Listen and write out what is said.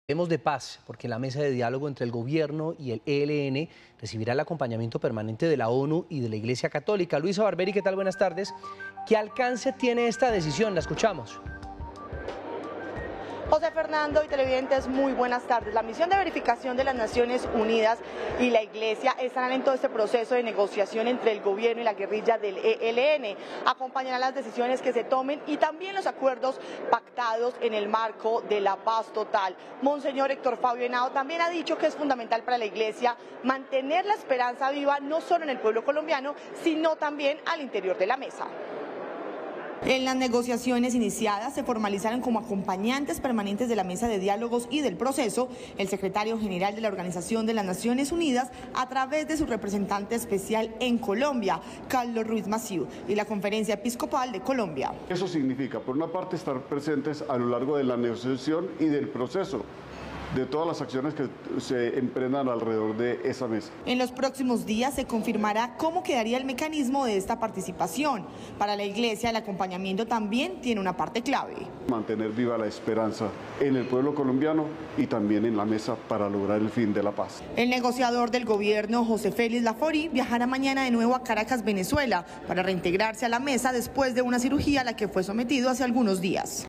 Hablemos de paz, porque la mesa de diálogo entre el gobierno y el ELN recibirá el acompañamiento permanente de la ONU y de la Iglesia Católica. Luisa Barberi, ¿qué tal? Buenas tardes. ¿Qué alcance tiene esta decisión? La escuchamos. José Fernando y televidentes, muy buenas tardes. La misión de verificación de las Naciones Unidas y la Iglesia estarán en todo este proceso de negociación entre el gobierno y la guerrilla del ELN. Acompañarán las decisiones que se tomen y también los acuerdos pactados en el marco de la paz total. Monseñor Héctor Fabio Henao también ha dicho que es fundamental para la Iglesia mantener la esperanza viva no solo en el pueblo colombiano, sino también al interior de la mesa. En las negociaciones iniciadas se formalizaron como acompañantes permanentes de la mesa de diálogos y del proceso el secretario general de la Organización de las Naciones Unidas a través de su representante especial en Colombia, Carlos Ruiz Massieu, y la Conferencia Episcopal de Colombia. Eso significa, por una parte, estar presentes a lo largo de la negociación y del proceso, de todas las acciones que se emprendan alrededor de esa mesa. En los próximos días se confirmará cómo quedaría el mecanismo de esta participación. Para la Iglesia, el acompañamiento también tiene una parte clave. Mantener viva la esperanza en el pueblo colombiano y también en la mesa para lograr el fin de la paz. El negociador del gobierno, José Félix Laforí, viajará mañana de nuevo a Caracas, Venezuela, para reintegrarse a la mesa después de una cirugía a la que fue sometido hace algunos días.